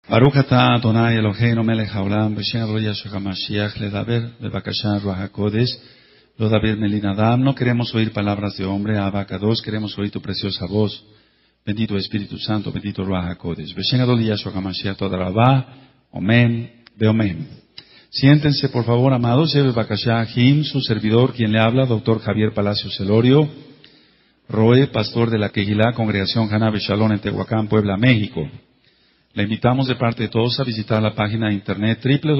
Baruch atah Adonai Eloheinu melech haolam b'shem Yeshua HaMashiach ledaber bebakasha Ruach HaKodesh lo daber melinadam. No queremos oír palabras de hombre, Abacados, queremos oír tu preciosa voz. Bendito Espíritu Santo, bendito Ruach HaKodesh. B'shem Adonai Yeshua HaMashiach toda rabá, omen, beomen. Siéntense por favor, amados. Bebakasha Jim, su servidor, quien le habla, doctor Javier Palacios Celorio, Roe, pastor de la Kehilá, Congregación Haná Beshalom en Tehuacán, Puebla, México. Le invitamos de parte de todos a visitar la página de internet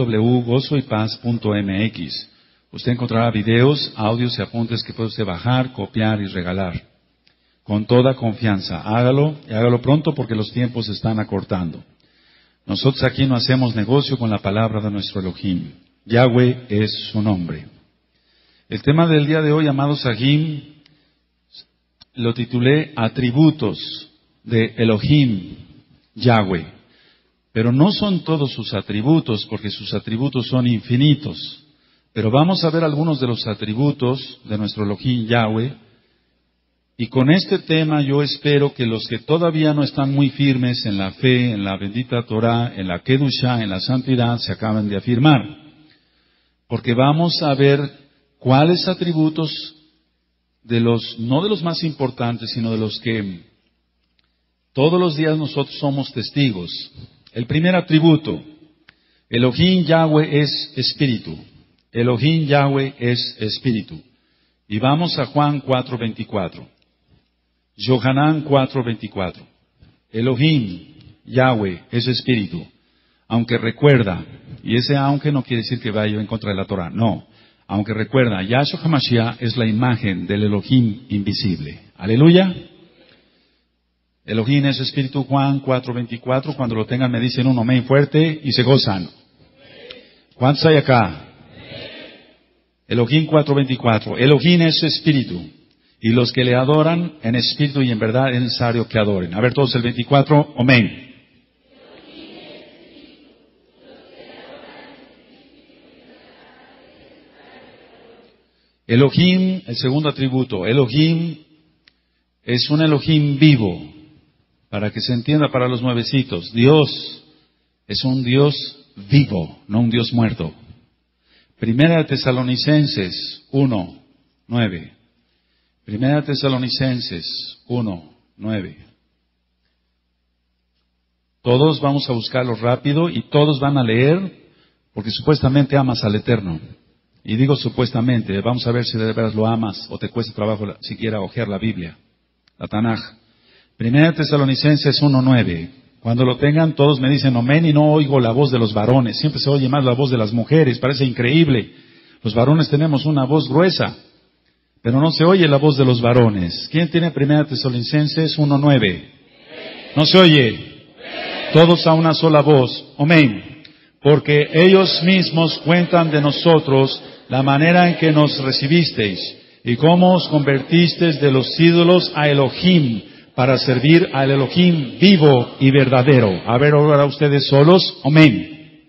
www.gozoypaz.mx. Usted encontrará videos, audios y apuntes que puede usted bajar, copiar y regalar. Con toda confianza, hágalo y hágalo pronto porque los tiempos se están acortando. Nosotros aquí no hacemos negocio con la palabra de nuestro Elohim. Yahweh es su nombre. El tema del día de hoy, amados Sahim, lo titulé Atributos de Elohim, Yahweh. Pero no son todos sus atributos, porque sus atributos son infinitos. Pero vamos a ver algunos de los atributos de nuestro Elohim Yahweh. Y con este tema yo espero que los que todavía no están muy firmes en la fe, en la bendita Torah, en la Kedushá, en la santidad, se acaban de afirmar. Porque vamos a ver cuáles atributos de los, no de los más importantes, sino de los que todos los días nosotros somos testigos. El primer atributo, Elohim Yahweh es espíritu. Elohim Yahweh es espíritu. Y vamos a Juan 4:24. Yohanan 4:24. Elohim Yahweh es espíritu. Aunque recuerda, y ese aunque no quiere decir que vaya en contra de la Torah, no. Aunque recuerda, Yahshua HaMashiach es la imagen del Elohim invisible. Aleluya. Elohim es espíritu, Juan 4:24. Cuando lo tengan me dicen un amén fuerte y se gozan. ¿Cuántos hay acá? Elohim 4:24. Elohim es espíritu. Y los que le adoran en espíritu y en verdad es necesario que adoren. A ver todos el 24. Amén. Elohim, el segundo atributo. Elohim es un Elohim vivo. Para que se entienda para los nuevecitos, Dios es un Dios vivo, no un Dios muerto. Primera de Tesalonicenses 1:9. Primera de Tesalonicenses 1:9. Todos vamos a buscarlo rápido y todos van a leer, porque supuestamente amas al Eterno. Y digo supuestamente, vamos a ver si de veras lo amas o te cuesta trabajo siquiera ojear la Biblia, la Tanaj. Primera Tesalonicenses 1:9. Cuando lo tengan, todos me dicen amén y no oigo la voz de los varones. Siempre se oye más la voz de las mujeres. Parece increíble. Los varones tenemos una voz gruesa, pero no se oye la voz de los varones. ¿Quién tiene Primera Tesalonicenses 1:9? No se oye. Todos a una sola voz. Amén. Porque ellos mismos cuentan de nosotros la manera en que nos recibisteis y cómo os convertisteis de los ídolos a Elohim, para servir al Elohim vivo y verdadero. A ver, ahora ustedes solos. Amén.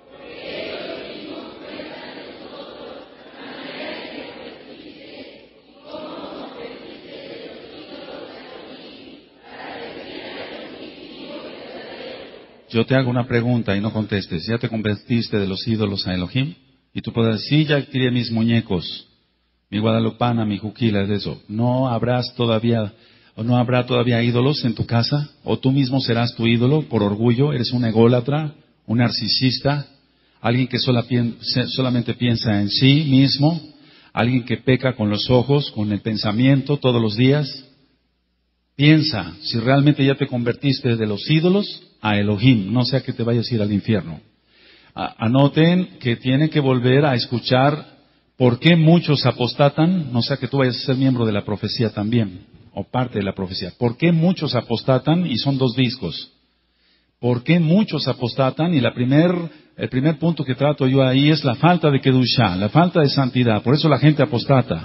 Yo te hago una pregunta y no contestes. ¿Ya te convertiste de los ídolos a Elohim? Y tú puedes decir, sí, ya tiré mis muñecos, mi guadalupana, mi juquila, de eso. ¿No habrá todavía ídolos en tu casa? ¿O tú mismo serás tu ídolo por orgullo? ¿Eres un ególatra, un narcisista, alguien que solamente piensa en sí mismo, alguien que peca con los ojos, con el pensamiento todos los días? Piensa si realmente ya te convertiste de los ídolos a Elohim, no sea que te vayas a ir al infierno. Anoten que tienen que volver a escuchar por qué muchos apostatan, no sea que tú vayas a ser miembro de la profecía también, o parte de la profecía. ¿Por qué muchos apostatan? Y son 2 discos. ¿Por qué muchos apostatan? Y el primer punto que trato yo ahí es la falta de Kedushá, la falta de santidad. Por eso la gente apostata.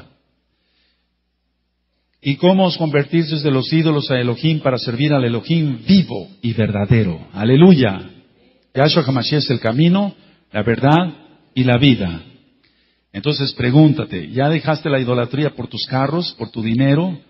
¿Y cómo os convertirse de los ídolos a Elohim para servir al Elohim vivo y verdadero? Aleluya. Yahshua HaMashiach es el camino, la verdad y la vida. Entonces pregúntate, ¿ya dejaste la idolatría por tus carros, por tu dinero,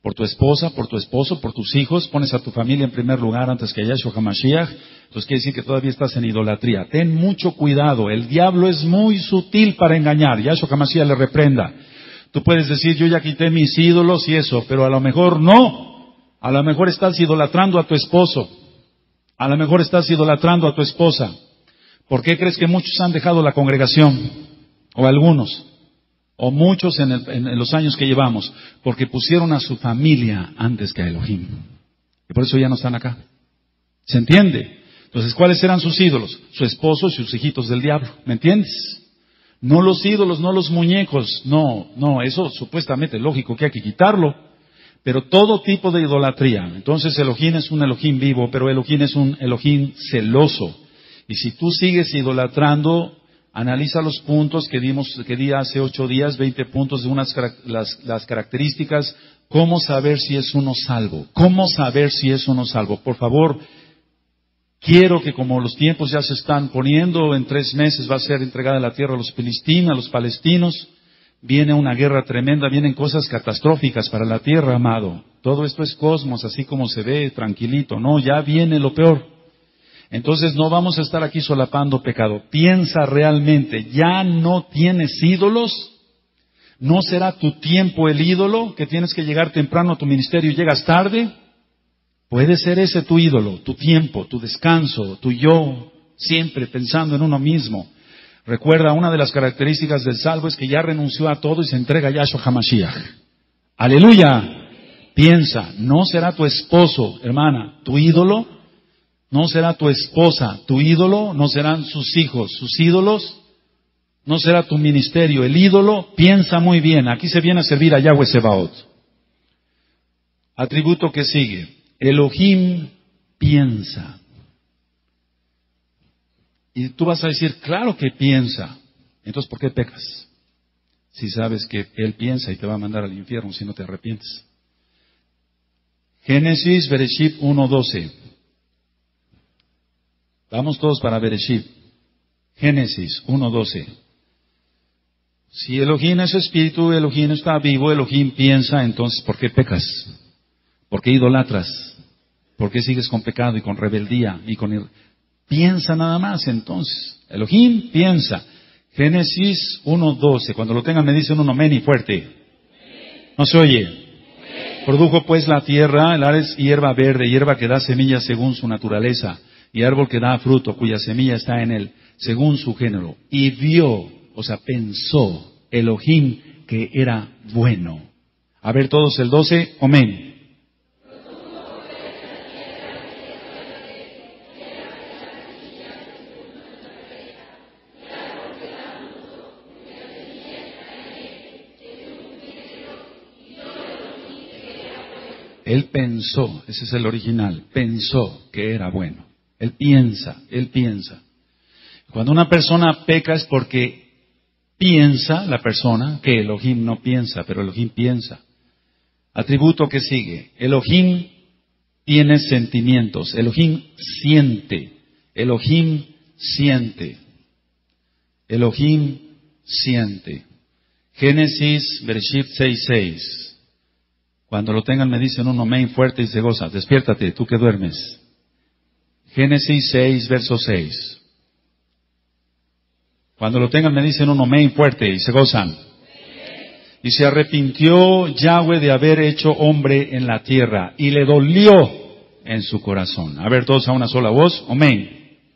por tu esposa, por tu esposo, por tus hijos, pones a tu familia en primer lugar antes que a Yahshua HaMashiach, entonces quiere decir que todavía estás en idolatría. Ten mucho cuidado, el diablo es muy sutil para engañar, Yahshua HaMashiach le reprenda. Tú puedes decir, yo ya quité mis ídolos y eso, pero a lo mejor no, a lo mejor estás idolatrando a tu esposo, a lo mejor estás idolatrando a tu esposa. ¿Por qué crees que muchos han dejado la congregación? O algunos. O muchos en los años que llevamos, porque pusieron a su familia antes que a Elohim. Y por eso ya no están acá. ¿Se entiende? Entonces, ¿cuáles eran sus ídolos? Su esposo y sus hijitos del diablo. ¿Me entiendes? No los ídolos, no los muñecos. No, eso supuestamente es lógico que hay que quitarlo. Pero todo tipo de idolatría. Entonces, Elohim es un Elohim vivo, pero Elohim es un Elohim celoso. Y si tú sigues idolatrando, analiza los puntos que di hace 8 días, 20 puntos de las características. ¿Cómo saber si es uno salvo? ¿Cómo saber si es uno salvo? Por favor, quiero que como los tiempos ya se están poniendo, en 3 meses va a ser entregada la tierra a los filistinos, a los palestinos. Viene una guerra tremenda, vienen cosas catastróficas para la tierra, amado. Todo esto es cosmos, así como se ve, tranquilito. No, ya viene lo peor. Entonces no vamos a estar aquí solapando pecado. Piensa realmente, ¿ya no tienes ídolos? ¿No será tu tiempo el ídolo? ¿Que tienes que llegar temprano a tu ministerio y llegas tarde? Puede ser ese tu ídolo, tu tiempo, tu descanso, tu yo, siempre pensando en uno mismo. Recuerda, una de las características del salvo es que ya renunció a todo y se entrega a Yahshua HaMashiach. ¡Aleluya! Piensa, ¿no será tu esposo, hermana, tu ídolo? ¿No será tu esposa tu ídolo? ¿No serán sus hijos sus ídolos? ¿No será tu ministerio el ídolo? Piensa muy bien. Aquí se viene a servir a Yahweh Sebaot. Atributo que sigue. Elohim piensa. Y tú vas a decir, claro que piensa. Entonces, ¿por qué pecas? Si sabes que Él piensa y te va a mandar al infierno si no te arrepientes. Génesis, Bereshit 1:12. Vamos todos para Bereshit. Génesis 1:12. Si Elohim es espíritu, Elohim está vivo, Elohim piensa, entonces ¿por qué pecas? ¿Por qué idolatras? ¿Por qué sigues con pecado y con rebeldía? Piensa nada más entonces. Elohim piensa. Génesis 1:12. Cuando lo tengan me dicen un amén y fuerte. No se oye. Produjo pues la tierra, el Ares, hierba verde, hierba que da semillas según su naturaleza, y árbol que da fruto, cuya semilla está en él, según su género. Y vio, o sea, pensó Elohim que era bueno. A ver todos el 12, amén. Él pensó, ese es el original, pensó que era bueno. Él piensa. Cuando una persona peca es porque piensa la persona que Elohim no piensa, pero Elohim piensa. Atributo que sigue. Elohim tiene sentimientos. Elohim siente. Elohim siente. Elohim siente. Génesis, Bereshit 6:6. Cuando lo tengan me dicen un amén fuerte y se goza. Despiértate, tú que duermes. Génesis 6, verso 6. Cuando lo tengan me dicen un amén fuerte y se gozan. Y se arrepintió Yahweh de haber hecho hombre en la tierra y le dolió en su corazón. A ver, todos a una sola voz. Amén.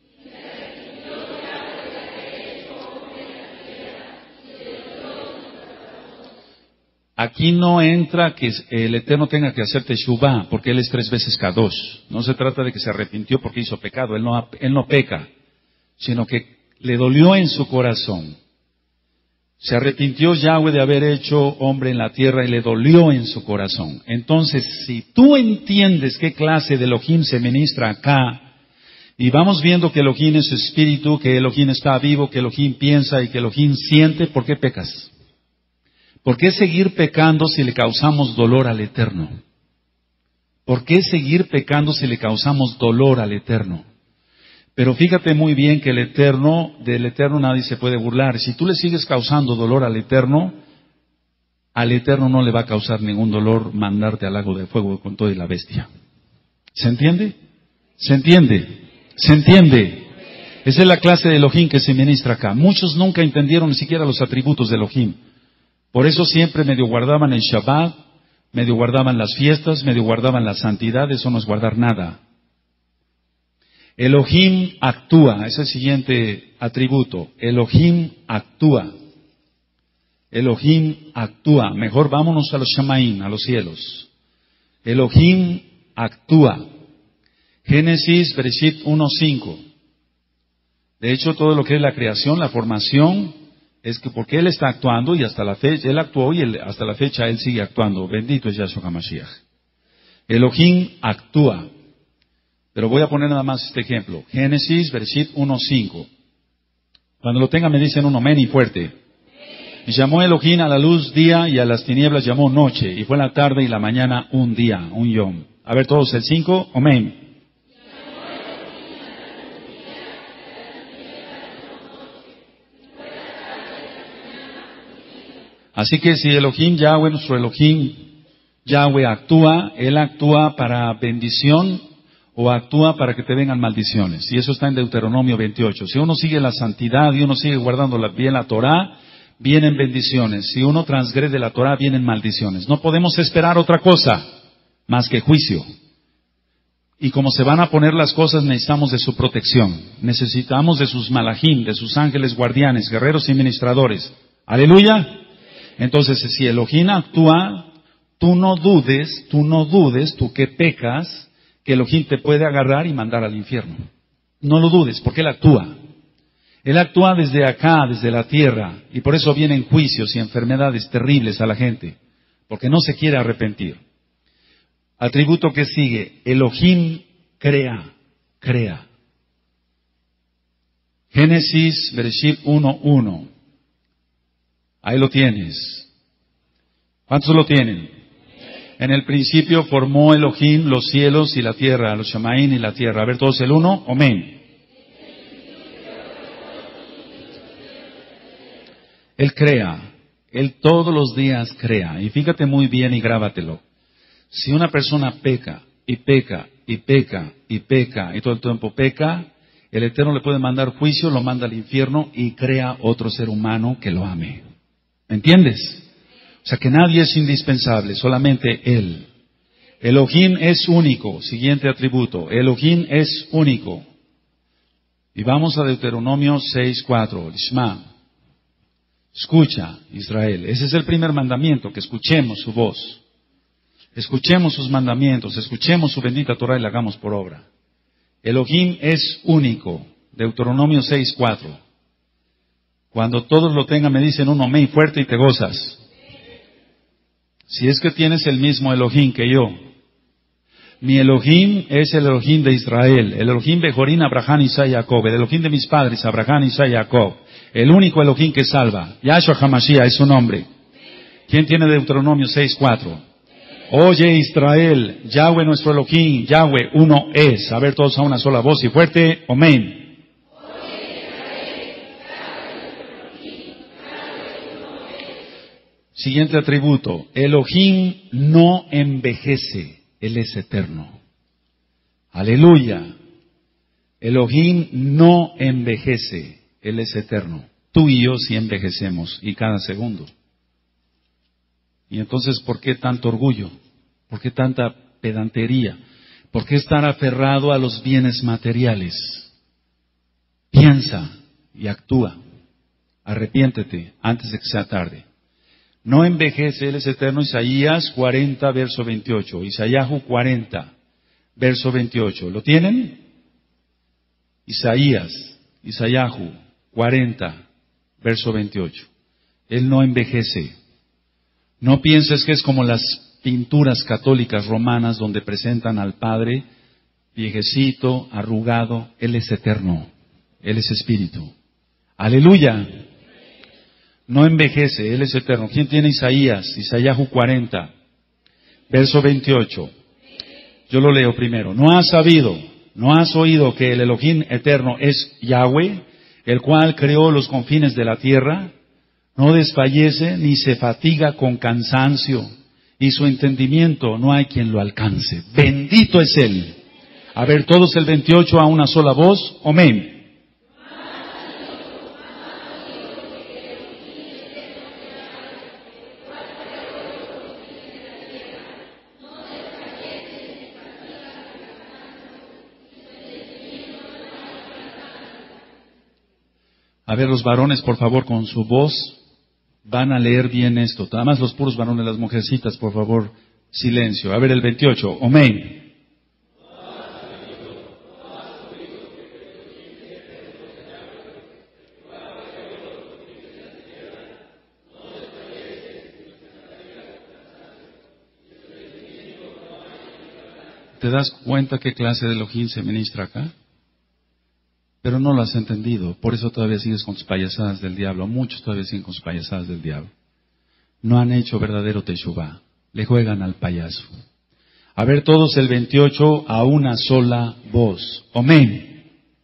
Aquí no entra que el Eterno tenga que hacer teshuvá, porque Él es 3 veces kadosh. No se trata de que se arrepintió porque hizo pecado. Él no peca, sino que le dolió en su corazón. Se arrepintió Yahweh de haber hecho hombre en la tierra y le dolió en su corazón. Entonces, si tú entiendes qué clase de Elohim se ministra acá, y vamos viendo que Elohim es espíritu, que Elohim está vivo, que Elohim piensa y que Elohim siente, ¿por qué pecas? ¿Por qué seguir pecando si le causamos dolor al Eterno? ¿Por qué seguir pecando si le causamos dolor al Eterno? Pero fíjate muy bien que del Eterno nadie se puede burlar. Si tú le sigues causando dolor al Eterno, al Eterno no le va a causar ningún dolor mandarte al lago de fuego con todo y la bestia. ¿Se entiende? ¿Se entiende? ¿Se entiende? Esa es la clase de Elohim que se ministra acá. Muchos nunca entendieron ni siquiera los atributos de Elohim. Por eso siempre medio guardaban el Shabbat, medio guardaban las fiestas, medio guardaban la santidad. Eso no es guardar nada. Elohim actúa, es el siguiente atributo. Elohim actúa. Elohim actúa. Mejor vámonos a los Shamaim, a los cielos. Elohim actúa. Génesis, Bereshit 1:5. De hecho, todo lo que es la creación, la formación, es que porque Él está actuando y hasta la fecha, Él actuó y hasta la fecha Él sigue actuando. Bendito es Yahshua HaMashiach. Elohim actúa. Pero voy a poner nada más este ejemplo. Génesis, Bereshit 1:5. Cuando lo tengan me dicen un amén y fuerte. Y llamó Elohim a la luz día y a las tinieblas llamó noche. Y fue la tarde y la mañana un día, un yom. A ver todos el 5, amén. Así que si Elohim Yahweh, nuestro Elohim Yahweh actúa, Él actúa para bendición o actúa para que te vengan maldiciones. Y eso está en Deuteronomio 28. Si uno sigue la santidad y uno sigue guardando bien la Torah, vienen bendiciones. Si uno transgrede la Torah, vienen maldiciones. No podemos esperar otra cosa más que juicio. Y como se van a poner las cosas, necesitamos de su protección. Necesitamos de sus malajim, de sus ángeles guardianes, guerreros y ministradores. Aleluya. Entonces, si Elohim actúa, tú no dudes, tú que pecas, que Elohim te puede agarrar y mandar al infierno. No lo dudes, porque Él actúa. Él actúa desde acá, desde la tierra, y por eso vienen juicios y enfermedades terribles a la gente, porque no se quiere arrepentir. Atributo que sigue, Elohim crea. Génesis, Bereshit 1:1. Ahí lo tienes. ¿Cuántos lo tienen? En el principio formó Elohim los cielos y la tierra, los Shamaim y la tierra. A ver todos el 1, amén. Él crea. Él todos los días crea. Y fíjate muy bien y grábatelo. Si una persona peca y todo el tiempo peca, el Eterno le puede mandar juicio, lo manda al infierno y crea otro ser humano que lo ame. ¿Me entiendes? O sea que nadie es indispensable, solamente Él. Elohim es único. Siguiente atributo. Elohim es único. Y vamos a Deuteronomio 6:4. Shema. Escucha, Israel. Ese es el primer mandamiento, que escuchemos su voz. Escuchemos sus mandamientos, escuchemos su bendita Torah y la hagamos por obra. Elohim es único. Deuteronomio 6:4. Cuando todos lo tengan me dicen un amén fuerte y te gozas. Si es que tienes el mismo Elohim que yo. Mi Elohim es el Elohim de Israel. El Elohim de Jorín, Abraham, Isaac y Jacob. El Elohim de mis padres, Abraham, Isaac y Jacob. El único Elohim que salva. Yahshua HaMashiach es su nombre. ¿Quién tiene Deuteronomio 6:4? Oye Israel, Yahweh nuestro Elohim, Yahweh uno es. A ver todos a una sola voz y fuerte. Amén. Siguiente atributo. Elohim no envejece. Él es eterno. Aleluya. Elohim no envejece. Él es eterno. Tú y yo sí envejecemos. Y cada segundo. Y entonces, ¿por qué tanto orgullo? ¿Por qué tanta pedantería? ¿Por qué estar aferrado a los bienes materiales? Piensa y actúa. Arrepiéntete antes de que sea tarde. No envejece, Él es eterno. Isaías 40, verso 28. Isayahu 40, verso 28. ¿Lo tienen? Isayahu 40, verso 28. Él no envejece. No pienses que es como las pinturas católicas romanas donde presentan al Padre viejecito, arrugado. Él es eterno. Él es espíritu. Aleluya. No envejece, Él es eterno. ¿Quién tiene Isaías? Isayahu 40, verso 28. Yo lo leo primero. ¿No has sabido, no has oído que el Elohim eterno es Yahweh, el cual creó los confines de la tierra? No desfallece ni se fatiga con cansancio, y su entendimiento no hay quien lo alcance. Bendito es Él. A ver, todos el 28 a una sola voz. Amén. A ver, los varones, por favor, con su voz, van a leer bien esto. Nada más los puros varones, las mujercitas, por favor, silencio. A ver, el 28. Amén. ¿Te das cuenta qué clase de Elohim se ministra acá? Pero no lo has entendido, por eso todavía sigues con tus payasadas del diablo. Muchos todavía siguen con sus payasadas del diablo. No han hecho verdadero teshuvá, le juegan al payaso. A ver todos el 28 a una sola voz. Amén.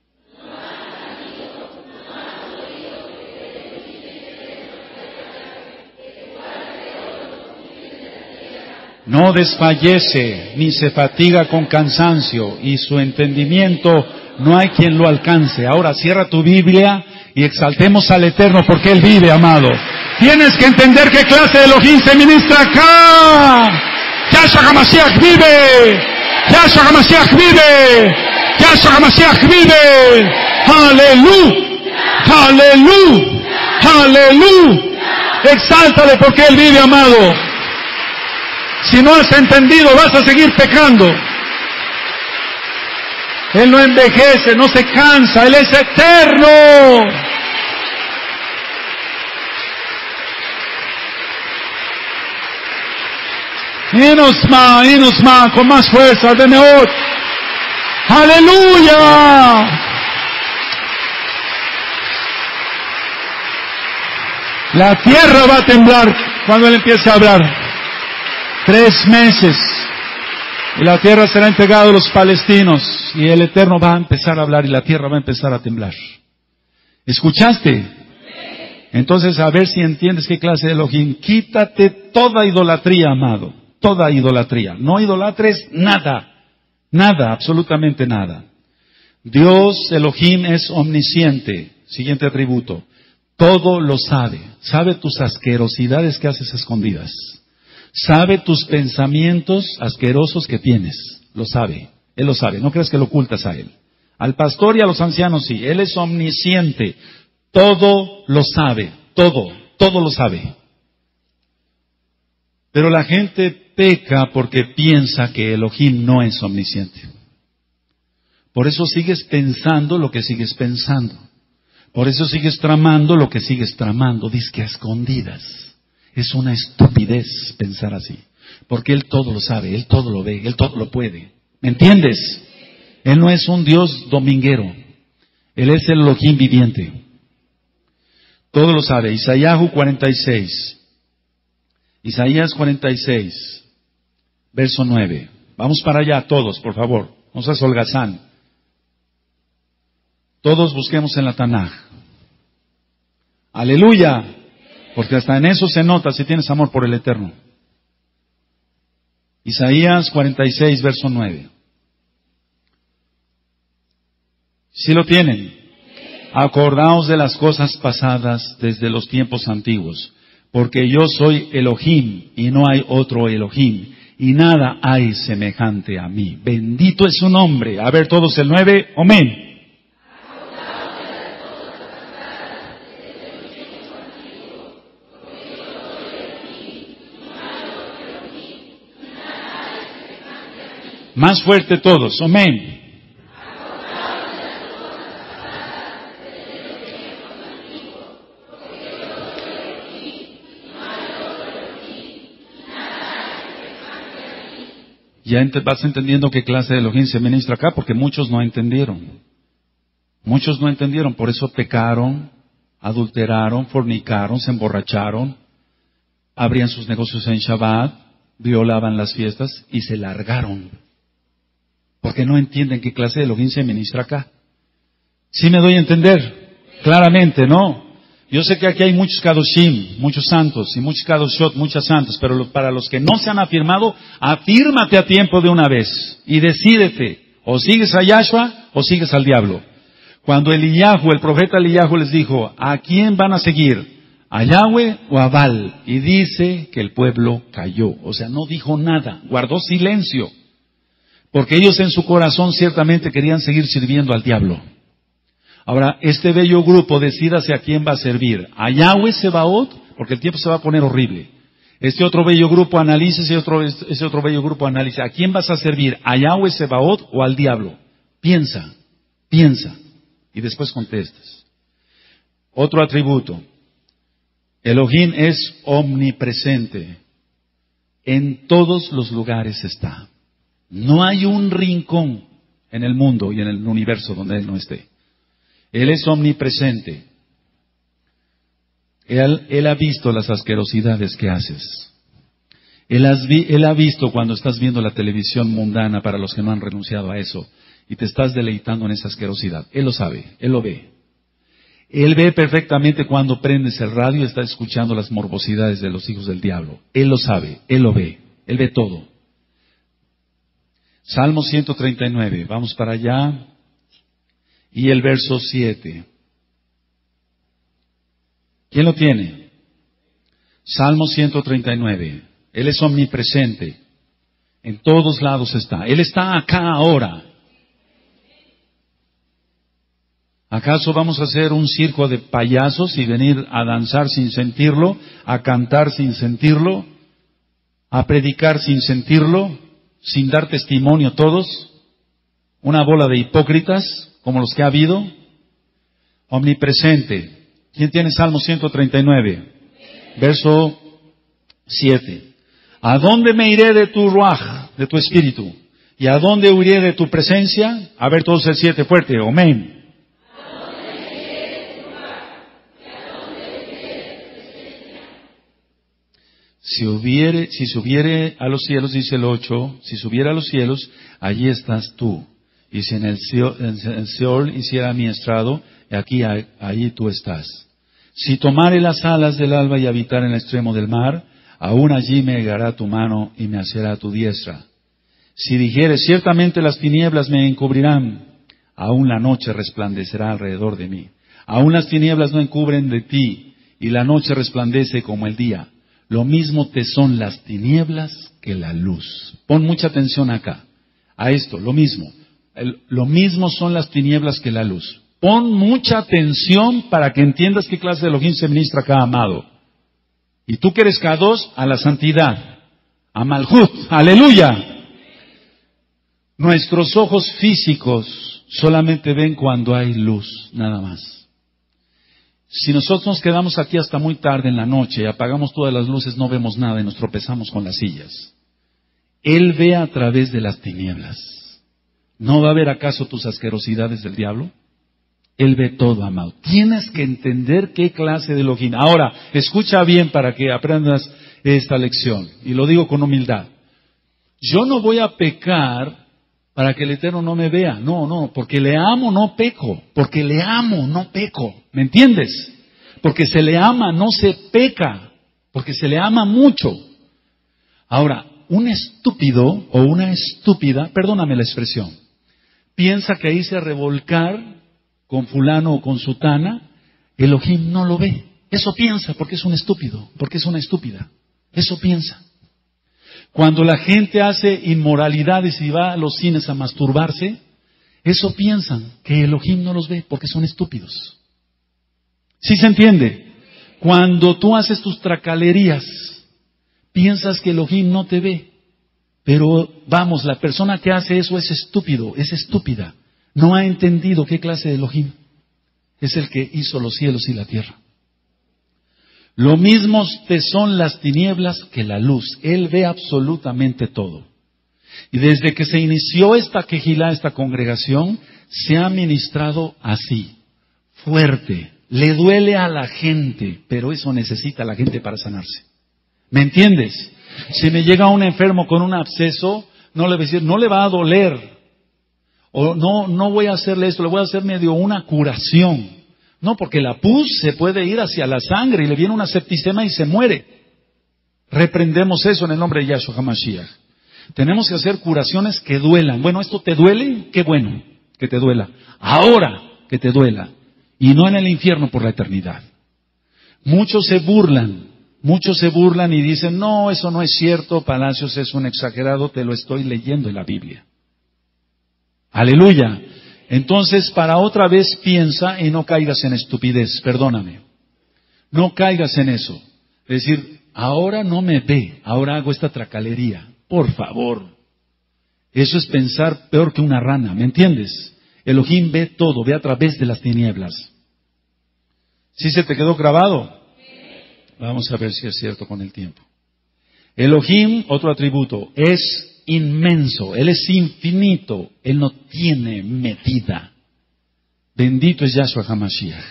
No desfallece ni se fatiga con cansancio, y su entendimiento no hay quien lo alcance. Ahora cierra tu Biblia y exaltemos al Eterno porque Él vive, amado. Tienes que entender qué clase de Elohim se ministra acá. Yahshua HaMashiach vive. Yahshua HaMashiach vive. Yahshua HaMashiach vive. Aleluya. Aleluya. Aleluya. Exáltale porque Él vive, amado. Si no has entendido, vas a seguir pecando. Él no envejece, no se cansa, Él es eterno. Inusma, con más fuerza, de mejor. ¡Aleluya! La tierra va a temblar cuando Él empiece a hablar. 3 meses. Y la tierra será entregada a los palestinos. Y el Eterno va a empezar a hablar y la tierra va a empezar a temblar. ¿Escuchaste? Entonces, a ver si entiendes qué clase de Elohim. Quítate toda idolatría, amado. Toda idolatría. No idolatres nada. Nada, absolutamente nada. Dios, Elohim, es omnisciente. Siguiente atributo. Todo lo sabe. Sabe tus asquerosidades que haces escondidas. Sabe tus pensamientos asquerosos que tienes. Lo sabe. Él lo sabe. No creas que lo ocultas a Él. Al pastor y a los ancianos sí. Él es omnisciente. Todo lo sabe. Todo lo sabe. Pero la gente peca porque piensa que Elohim no es omnisciente. Por eso sigues pensando lo que sigues pensando. Por eso sigues tramando lo que sigues tramando. Dizque a escondidas. Es una estupidez pensar así. Porque Él todo lo sabe, Él todo lo ve, Él todo lo puede. ¿Me entiendes? Él no es un Dios dominguero. Él es el Elohim viviente. Todo lo sabe. Isaías 46. Isaías 46, verso 9. Vamos para allá todos, por favor. No seas holgazán. Todos busquemos en la Tanaj. Aleluya. Porque hasta en eso se nota si tienes amor por el Eterno. Isaías 46, verso 9. ¿Sí lo tienen? Acordaos de las cosas pasadas desde los tiempos antiguos, porque yo soy Elohim y no hay otro Elohim, y nada hay semejante a mí. Bendito es su nombre. A ver todos el 9, amén. Más fuerte todos, amén. Ya vas entendiendo qué clase de Elohim se ministra acá, porque muchos no entendieron. Muchos no entendieron, por eso pecaron, adulteraron, fornicaron, se emborracharon, abrían sus negocios en Shabbat, violaban las fiestas y se largaron. Porque no entienden qué clase de Elohim se ministra acá. ¿Sí me doy a entender? Claramente, ¿no? Yo sé que aquí hay muchos Kadoshim, muchos santos, y muchos Kadoshot, muchas santas, pero para los que no se han afirmado, afírmate a tiempo de una vez y decídete, o sigues a Yahshua o sigues al diablo. Cuando el profeta Eliyahu les dijo, ¿a quién van a seguir? ¿A Yahweh o a Baal? Y dice que el pueblo cayó, o sea, no dijo nada, guardó silencio, porque ellos en su corazón ciertamente querían seguir sirviendo al diablo. Ahora, este bello grupo, decídase a quién va a servir. A Yahweh Sebaot, porque el tiempo se va a poner horrible. Este otro bello grupo analice, ese otro bello grupo analice. ¿A quién vas a servir? ¿A Yahweh Sebaot o al diablo? Piensa. Y después contestas. Otro atributo. Elohim es omnipresente. En todos los lugares está. No hay un rincón en el mundo y en el universo donde Él no esté. Él es omnipresente. Él ha visto las asquerosidades que haces. Él ha visto cuando estás viendo la televisión mundana, para los que no han renunciado a eso, y te estás deleitando en esa asquerosidad. Él lo sabe, Él lo ve. Él ve perfectamente cuando prendes el radio y estás escuchando las morbosidades de los hijos del diablo. Él lo sabe, Él lo ve, Él ve todo. Salmo 139, vamos para allá. Y el verso 7. ¿Quién lo tiene? Salmo 139. Él es omnipresente. En todos lados está. Él está acá ahora. ¿Acaso vamos a hacer un circo de payasos y venir a danzar sin sentirlo, a cantar sin sentirlo, a predicar sin sentirlo, sin dar testimonio todos? ¿Una bola de hipócritas como los que ha habido? Omnipresente. ¿Quién tiene Salmo 139? Verso 7. ¿A dónde me iré de tu ruaj, de tu espíritu? ¿Y a dónde huiré de tu presencia? A ver todos el 7 fuerte. Amén. Si subiere a los cielos, dice el 8, si subiera a los cielos, allí estás tú. Y si en el Seol hiciera mi estrado, allí tú estás. Si tomare las alas del alba y habitar en el extremo del mar, aún allí me llegará tu mano y me asirá tu diestra. Si dijere, ciertamente las tinieblas me encubrirán, aún la noche resplandecerá alrededor de mí. Aún las tinieblas no encubren de ti, y la noche resplandece como el día. Lo mismo te son las tinieblas que la luz. Pon mucha atención acá, a esto, lo mismo. Lo mismo son las tinieblas que la luz. Pon mucha atención para que entiendas qué clase de Elohim se ministra acá, amado. Y tú que eres Kadosh, a la santidad, a Malhut, aleluya. Nuestros ojos físicos solamente ven cuando hay luz, nada más. Si nosotros nos quedamos aquí hasta muy tarde en la noche y apagamos todas las luces, no vemos nada y nos tropezamos con las sillas. Él ve a través de las tinieblas. ¿No va a ver acaso tus asquerosidades del diablo? Él ve todo, amado. Tienes que entender qué clase de Elohim. Ahora, escucha bien para que aprendas esta lección. Y lo digo con humildad. Yo no voy a pecar para que el Eterno no me vea. No, porque le amo no peco. Porque le amo no peco. ¿Me entiendes? Porque se le ama no se peca. Porque se le ama mucho. Ahora, un estúpido o una estúpida, perdóname la expresión, piensa que irse a revolcar con fulano o con sutana, Elohim no lo ve. Eso piensa porque es un estúpido, porque es una estúpida. Eso piensa. Cuando la gente hace inmoralidades y va a los cines a masturbarse, eso piensan que Elohim no los ve porque son estúpidos. ¿Sí se entiende? Cuando tú haces tus tracalerías, piensas que Elohim no te ve. Pero vamos, la persona que hace eso es estúpido, es estúpida. No ha entendido qué clase de Elohim es el que hizo los cielos y la tierra. Lo mismo te son las tinieblas que la luz. Él ve absolutamente todo. Y desde que se inició esta quejilá, esta congregación, se ha ministrado así, fuerte. Le duele a la gente, pero eso necesita la gente para sanarse. ¿Me entiendes? Si me llega un enfermo con un absceso, no le voy a decir, no le va a doler. O no voy a hacerle esto, le voy a hacer medio una curación. No, porque la pus se puede ir hacia la sangre y le viene una septicemia y se muere. Reprendemos eso en el nombre de Yahshua HaMashiach. Tenemos que hacer curaciones que duelan. Bueno, ¿esto te duele? Qué bueno que te duela. Ahora que te duela. Y no en el infierno por la eternidad. Muchos se burlan y dicen, no, eso no es cierto, Palacios es un exagerado, te lo estoy leyendo en la Biblia. Aleluya. Entonces, para otra vez piensa y no caigas en estupidez, perdóname. No caigas en eso. Es decir, ahora no me ve, ahora hago esta tracalería. Por favor. Eso es pensar peor que una rana, ¿me entiendes? Elohim ve todo, ve a través de las tinieblas. ¿Sí se te quedó grabado? Vamos a ver si es cierto con el tiempo. Elohim, otro atributo, es inmenso, Él es infinito, Él no tiene medida. Bendito es Yahshua HaMashiach.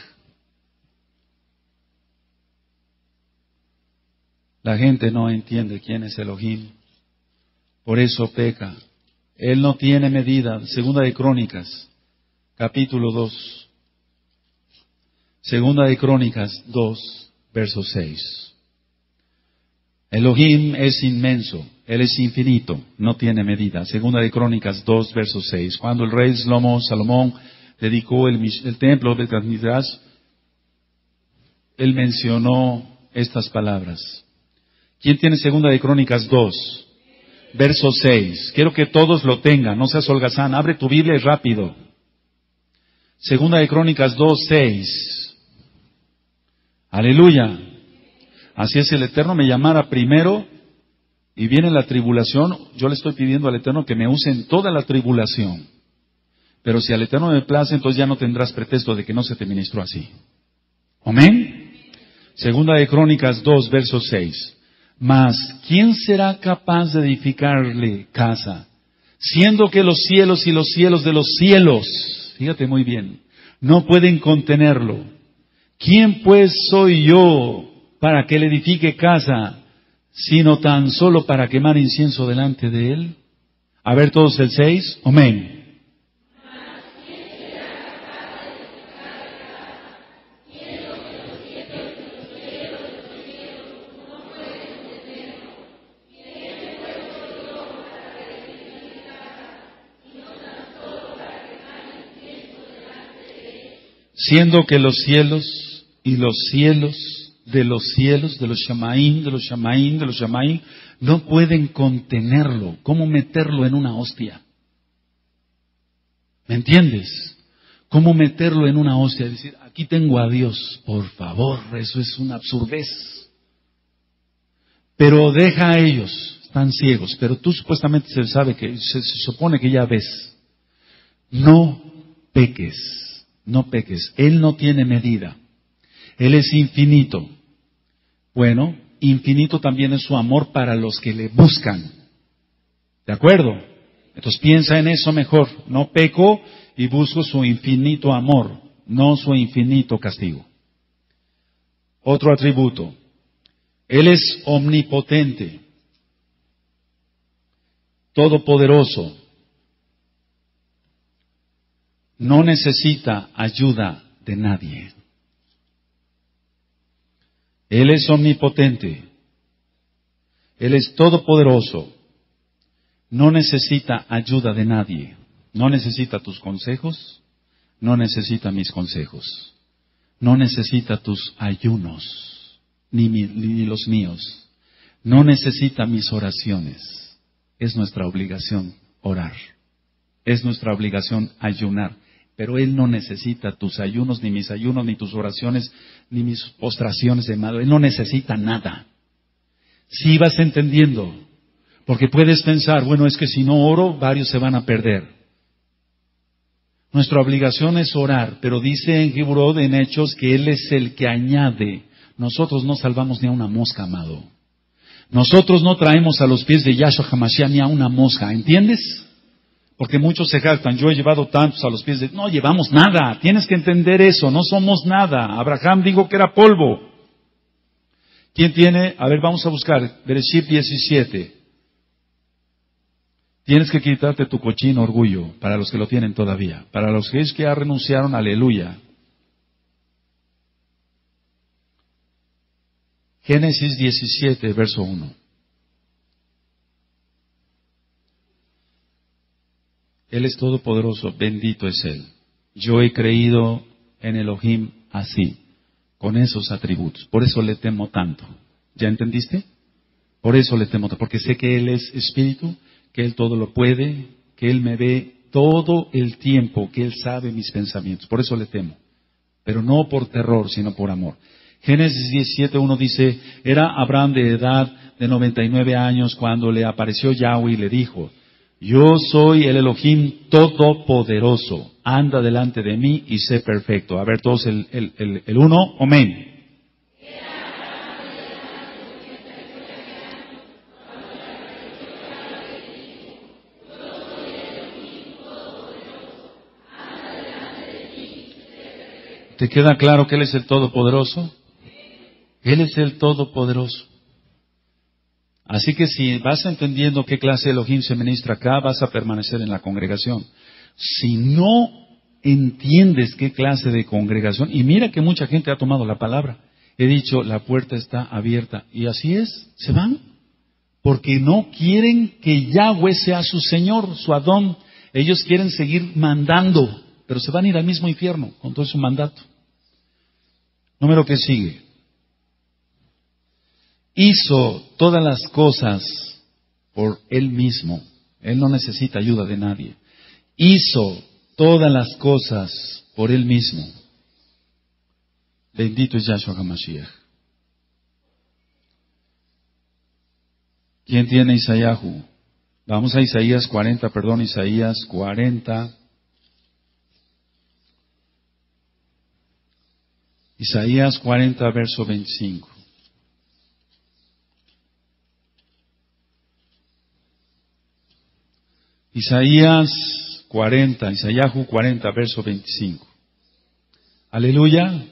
La gente no entiende quién es Elohim, por eso peca. Él no tiene medida. Segunda de Crónicas, capítulo 2. Segunda de Crónicas 2, verso 6. Elohim es inmenso, Él es infinito, no tiene medida. Segunda de Crónicas 2, verso 6. Cuando el rey Salomón dedicó el templo de Betmigdash, él mencionó estas palabras. ¿Quién tiene Segunda de Crónicas 2? Verso 6. Quiero que todos lo tengan, no seas holgazán. Abre tu Biblia y rápido. Segunda de Crónicas 2, 6. Aleluya. Así es, el Eterno me llamara primero y viene la tribulación. Yo le estoy pidiendo al Eterno que me use en toda la tribulación. Pero si al Eterno me place, entonces ya no tendrás pretexto de que no se te ministró así. Amén. Segunda de Crónicas 2, verso 6. Mas, ¿quién será capaz de edificarle casa? Siendo que los cielos y los cielos de los cielos, fíjate muy bien, no pueden contenerlo. ¿Quién pues soy yo para que le edifique casa, sino tan solo para quemar incienso delante de él? A ver todos el 6. Amén. Siendo que los cielos y los cielos de los Shamaim, no pueden contenerlo. ¿Cómo meterlo en una hostia? ¿Me entiendes? ¿Cómo meterlo en una hostia? Decir, aquí tengo a Dios, por favor, eso es una absurdez. Pero deja a ellos, están ciegos, pero tú supuestamente se supone que ya ves. No peques. No peques. Él no tiene medida. Él es infinito. Bueno, infinito también es su amor para los que le buscan. ¿De acuerdo? Entonces piensa en eso mejor. No peco y busco su infinito amor, no su infinito castigo. Otro atributo. Él es omnipotente, todopoderoso. No necesita ayuda de nadie. Él es omnipotente. Él es todopoderoso. No necesita ayuda de nadie. No necesita tus consejos. No necesita mis consejos. No necesita tus ayunos, ni los míos. No necesita mis oraciones. Es nuestra obligación orar. Es nuestra obligación ayunar. Pero Él no necesita tus ayunos, ni mis ayunos, ni tus oraciones, ni mis postraciones de malo. Él no necesita nada. Si vas entendiendo. Porque puedes pensar, bueno, es que si no oro, varios se van a perder. Nuestra obligación es orar, pero dice en Gibrod, en Hechos, que Él es el que añade. Nosotros no salvamos ni a una mosca, amado. Nosotros no traemos a los pies de Yahshua HaMashiach ni a una mosca, ¿entiendes? Porque muchos se jactan, yo he llevado tantos a los pies de... No llevamos nada, tienes que entender eso, no somos nada. Abraham dijo que era polvo. ¿Quién tiene? A ver, vamos a buscar, Bereshit 17. Tienes que quitarte tu cochino orgullo, para los que lo tienen todavía. Para los que es que ya renunciaron, aleluya. Génesis 17, verso 1. Él es todopoderoso, bendito es Él. Yo he creído en Elohim así, con esos atributos. Por eso le temo tanto. ¿Ya entendiste? Por eso le temo tanto, porque sé que Él es espíritu, que Él todo lo puede, que Él me ve todo el tiempo, que Él sabe mis pensamientos. Por eso le temo. Pero no por terror, sino por amor. Génesis 17:1 dice, era Abraham de edad de 99 años cuando le apareció Yahweh y le dijo, yo soy el Elohim todopoderoso, anda delante de mí y sé perfecto. A ver todos el 1, amén. ¿Te queda claro que Él es el Todopoderoso? Él es el Todopoderoso. Así que si vas entendiendo qué clase de Elohim se ministra acá, vas a permanecer en la congregación. Si no entiendes qué clase de congregación, y mira que mucha gente ha tomado la palabra, he dicho, la puerta está abierta, y así es, se van, porque no quieren que Yahweh sea su Señor, su Adón. Ellos quieren seguir mandando, pero se van a ir al mismo infierno con todo su mandato. Número que sigue. Hizo todas las cosas por Él mismo. Él no necesita ayuda de nadie. Hizo todas las cosas por Él mismo. Bendito es Yahshua HaMashiach. ¿Quién tiene Isaíahu? Vamos a Isaías 40, Isaías 40. Isaías 40, verso 25. Isaías 40, Isaíahu 40, verso 25. Aleluya.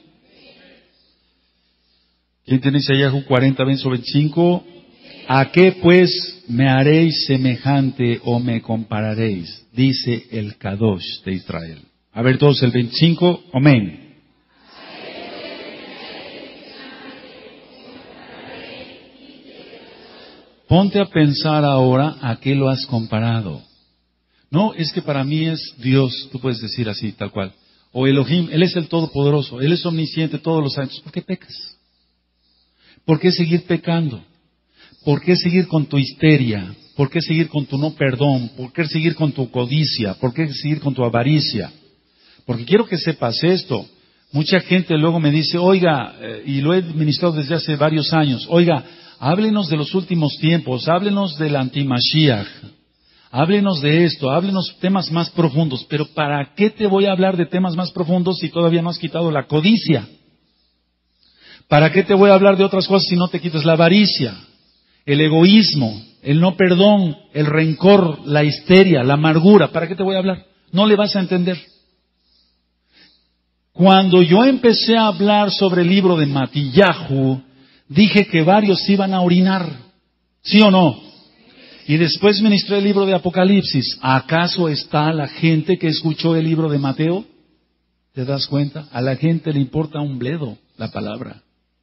¿Quién tiene Isaíahu 40, verso 25? ¿A qué pues me haréis semejante o me compararéis? Dice el Kadosh de Israel. A ver todos el 25, amén. Ponte a pensar ahora a qué lo has comparado. No, es que para mí es Dios, tú puedes decir así, tal cual. O Elohim, Él es el Todopoderoso, Él es omnisciente, todos los años. ¿Por qué pecas? ¿Por qué seguir pecando? ¿Por qué seguir con tu histeria? ¿Por qué seguir con tu no perdón? ¿Por qué seguir con tu codicia? ¿Por qué seguir con tu avaricia? Porque quiero que sepas esto. Mucha gente luego me dice, oiga, y lo he ministrado desde hace varios años, oiga, háblenos de los últimos tiempos, háblenos del anti-Mashiach, háblenos de esto, háblenos temas más profundos. Pero ¿para qué te voy a hablar de temas más profundos si todavía no has quitado la codicia? ¿Para qué te voy a hablar de otras cosas si no te quitas la avaricia, el egoísmo, el no perdón, el rencor, la histeria, la amargura? ¿Para qué te voy a hablar? No le vas a entender. Cuando yo empecé a hablar sobre el libro de Matillahu, dije que varios iban a orinar. ¿Sí o no? Y después ministré el libro de Apocalipsis. ¿Acaso está la gente que escuchó el libro de Mateo? ¿Te das cuenta? A la gente le importa un bledo la palabra.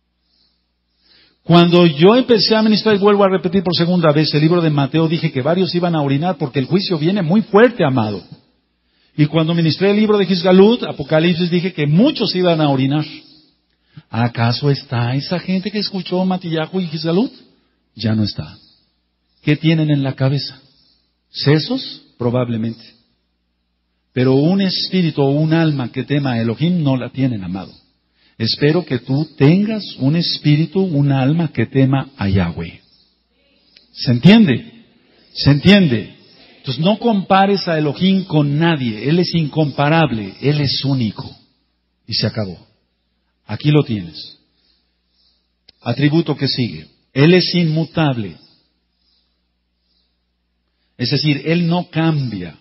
Cuando yo empecé a ministrar, y vuelvo a repetir por segunda vez, el libro de Mateo, dije que varios iban a orinar porque el juicio viene muy fuerte, amado. Y cuando ministré el libro de Gizgalut, Apocalipsis, dije que muchos iban a orinar. ¿Acaso está esa gente que escuchó Matillahu y Gizgalut? Ya no está. ¿Qué tienen en la cabeza? ¿Sesos? Probablemente. Pero un espíritu o un alma que tema a Elohim no la tienen, amado. Espero que tú tengas un espíritu, un alma que tema a Yahweh. ¿Se entiende? ¿Se entiende? Entonces no compares a Elohim con nadie. Él es incomparable. Él es único. Y se acabó. Aquí lo tienes. Atributo que sigue. Él es inmutable. Es decir, Él no cambia.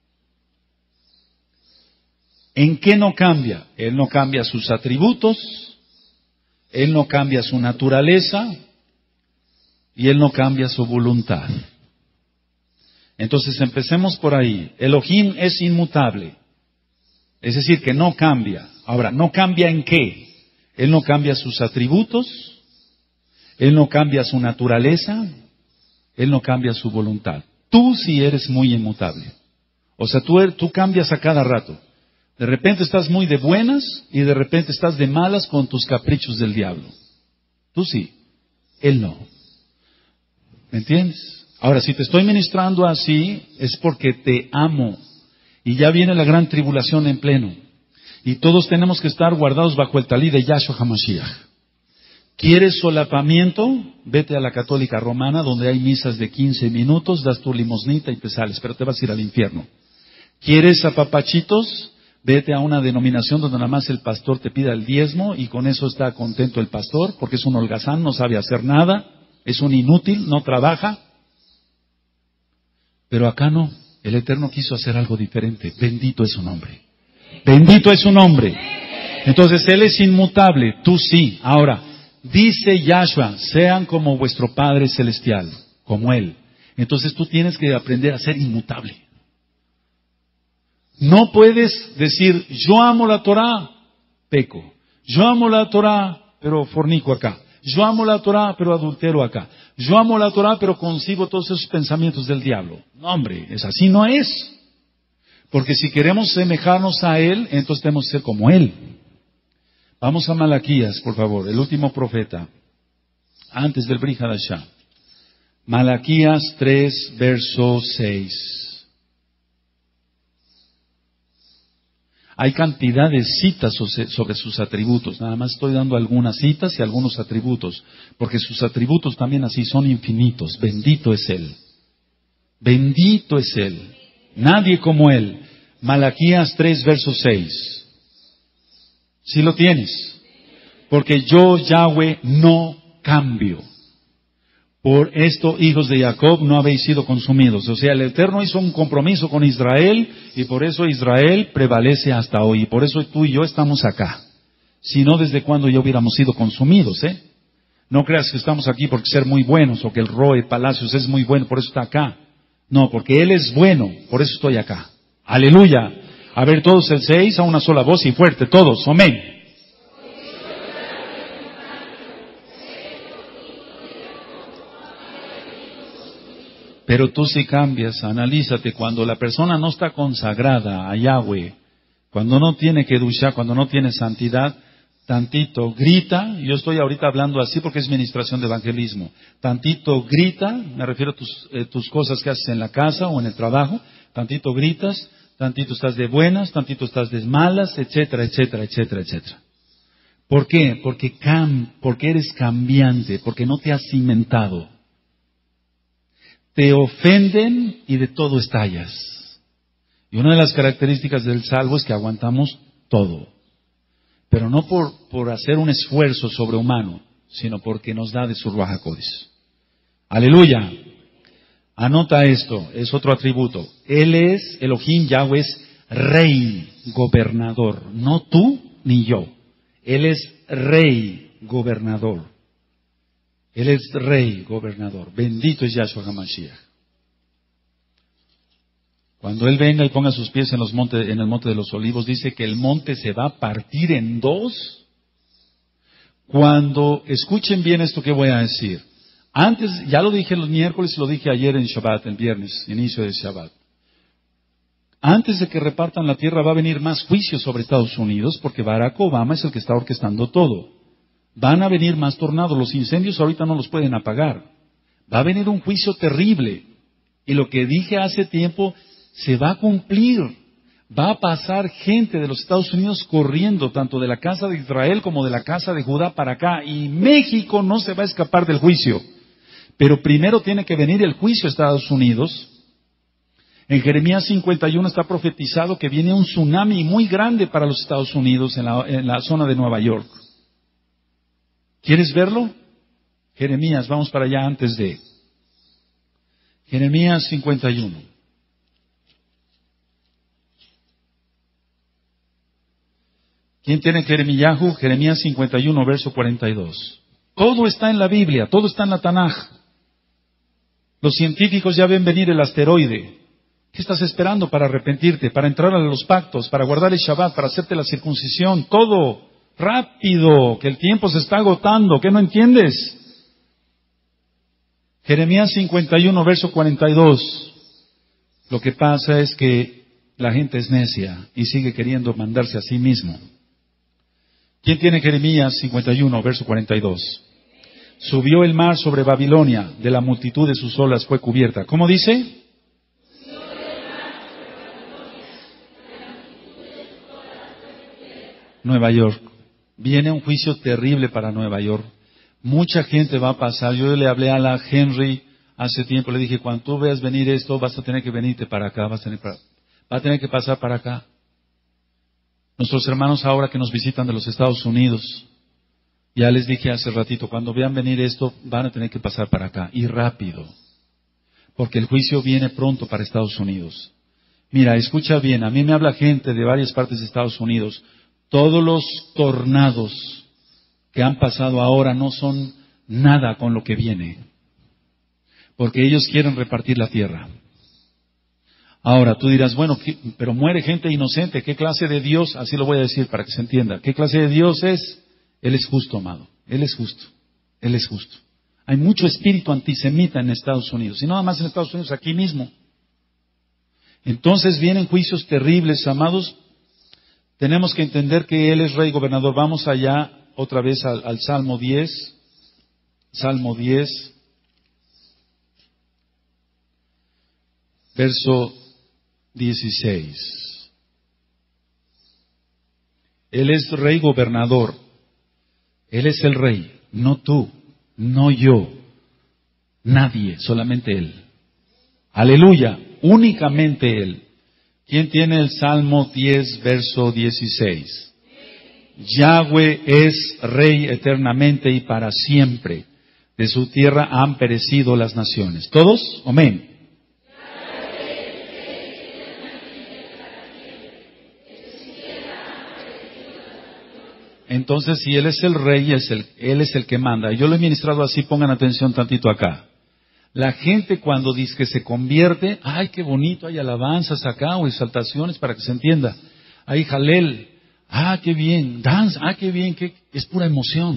¿En qué no cambia? Él no cambia sus atributos, Él no cambia su naturaleza y Él no cambia su voluntad. Entonces empecemos por ahí. Elohim es inmutable. Es decir, que no cambia. Ahora, ¿no cambia en qué? Él no cambia sus atributos, Él no cambia su naturaleza, Él no cambia su voluntad. Tú sí eres muy inmutable. O sea, tú cambias a cada rato. De repente estás muy de buenas y de repente estás de malas con tus caprichos del diablo. Tú sí, Él no. ¿Me entiendes? Ahora, si te estoy ministrando así, es porque te amo. Y ya viene la gran tribulación en pleno. Y todos tenemos que estar guardados bajo el talí de Yahshua HaMashiach. ¿Quieres solapamiento? Vete a la Católica Romana, donde hay misas de 15 minutos, das tu limosnita y te sales, pero te vas a ir al infierno. ¿Quieres apapachitos? Vete a una denominación donde nada más el pastor te pida el diezmo y con eso está contento el pastor, porque es un holgazán, no sabe hacer nada, es un inútil, no trabaja. Pero acá no, el Eterno quiso hacer algo diferente. Bendito es su nombre. Bendito es su nombre. Entonces Él es inmutable, tú sí. Ahora, dice Yahshua, sean como vuestro Padre Celestial, como Él. Entonces tú tienes que aprender a ser inmutable. No puedes decir, yo amo la Torah, peco. Yo amo la Torah, pero fornico acá. Yo amo la Torah, pero adultero acá. Yo amo la Torah, pero concibo todos esos pensamientos del diablo. No, hombre, es así no es. Porque si queremos semejarnos a Él, entonces tenemos que ser como Él. Vamos a Malaquías, por favor, el último profeta, antes del Brit Hadashah. Malaquías 3, verso 6. Hay cantidad de citas sobre sus atributos. Nada más estoy dando algunas citas y algunos atributos. Porque sus atributos también así son infinitos. Bendito es Él. Bendito es Él. Nadie como Él. Malaquías 3, verso 6. ¿Sí lo tienes? Porque yo, Yahweh, no cambio. Por esto, hijos de Jacob, no habéis sido consumidos. O sea, el Eterno hizo un compromiso con Israel y por eso Israel prevalece hasta hoy. Y por eso tú y yo estamos acá. Si no, ¿desde cuándo ya hubiéramos sido consumidos, No creas que estamos aquí porque ser muy buenos o que el Roe Palacios es muy bueno, por eso está acá. No, porque Él es bueno, por eso estoy acá. Aleluya. A ver, todos el 6 a una sola voz y fuerte, todos. Amén. Pero tú sí cambias, analízate, cuando la persona no está consagrada a Yahweh, cuando no tiene Kedushá, cuando no tiene santidad, tantito grita, yo estoy ahorita hablando así porque es ministración de evangelismo, tantito grita, me refiero a tus cosas que haces en la casa o en el trabajo, tantito gritas, tantito estás de buenas, tantito estás de malas, etcétera, etcétera, etcétera, etcétera. ¿Por qué? Porque eres cambiante, porque no te has cimentado. Te ofenden y de todo estallas. Y una de las características del salvo es que aguantamos todo. Pero no por hacer un esfuerzo sobrehumano, sino porque nos da de su Ruach HaKodesh. Aleluya. Anota esto, es otro atributo. Él es, Elohim Yahweh es rey, gobernador. No tú ni yo. Él es rey, gobernador. Él es rey, gobernador. Bendito es Yahshua HaMashiach. Cuando Él venga y ponga sus pies en el monte de los olivos, dice que el monte se va a partir en dos. Cuando, escuchen bien esto que voy a decir. Antes, ya lo dije los miércoles y lo dije ayer en Shabbat, el viernes, inicio de Shabbat. Antes de que repartan la tierra va a venir más juicios sobre Estados Unidos porque Barack Obama es el que está orquestando todo. Van a venir más tornados, los incendios ahorita no los pueden apagar. Va a venir un juicio terrible. Y lo que dije hace tiempo se va a cumplir. Va a pasar gente de los Estados Unidos corriendo, tanto de la casa de Israel como de la casa de Judá para acá. Y México no se va a escapar del juicio. Pero primero tiene que venir el juicio a Estados Unidos. En Jeremías 51 está profetizado que viene un tsunami muy grande para los Estados Unidos en la zona de Nueva York. ¿Quieres verlo? Jeremías, vamos para allá antes de Jeremías 51. ¿Quién tiene Jeremías? Jeremías 51, verso 42. Todo está en la Biblia, todo está en la Tanaj. Los científicos ya ven venir el asteroide. ¿Qué estás esperando para arrepentirte, para entrar a los pactos, para guardar el Shabbat, para hacerte la circuncisión? Todo. Rápido, que el tiempo se está agotando, ¿qué no entiendes? Jeremías 51, verso 42. Lo que pasa es que la gente es necia y sigue queriendo mandarse a sí mismo. ¿Quién tiene Jeremías 51, verso 42? Subió el mar sobre Babilonia, de la multitud de sus olas fue cubierta. ¿Cómo dice? Nueva York. Viene un juicio terrible para Nueva York. Mucha gente va a pasar. Yo le hablé a la Henry hace tiempo, le dije, cuando tú veas venir esto, vas a tener que venirte para acá, va a tener que pasar para acá. Nuestros hermanos ahora que nos visitan de los Estados Unidos, ya les dije hace ratito, cuando vean venir esto, van a tener que pasar para acá, y rápido, porque el juicio viene pronto para Estados Unidos. Mira, escucha bien, a mí me habla gente de varias partes de Estados Unidos. Todos los tornados que han pasado ahora no son nada con lo que viene, porque ellos quieren repartir la tierra. Ahora, tú dirás, bueno, pero muere gente inocente, ¿qué clase de Dios? Así lo voy a decir para que se entienda. ¿Qué clase de Dios es? Él es justo, amado. Él es justo. Él es justo. Hay mucho espíritu antisemita en Estados Unidos, y no nada más en Estados Unidos, aquí mismo. Entonces vienen juicios terribles, amados. Tenemos que entender que Él es Rey Gobernador. Vamos allá otra vez al Salmo 10. Salmo 10. Verso 16. Él es Rey Gobernador. Él es el Rey, no tú, no yo, nadie, solamente Él. Aleluya, únicamente Él. ¿Quién tiene el Salmo 10, verso 16? Yahweh es Rey eternamente y para siempre. De su tierra han perecido las naciones. ¿Todos? Amén. Entonces, si Él es el Rey, Él es el que manda. Yo lo he ministrado así, pongan atención tantito acá. La gente cuando dice que se convierte, ¡ay, qué bonito! Hay alabanzas acá o exaltaciones para que se entienda. Hay jalel, ¡ah, qué bien! Danza, ¡ah, qué bien! Es pura emoción.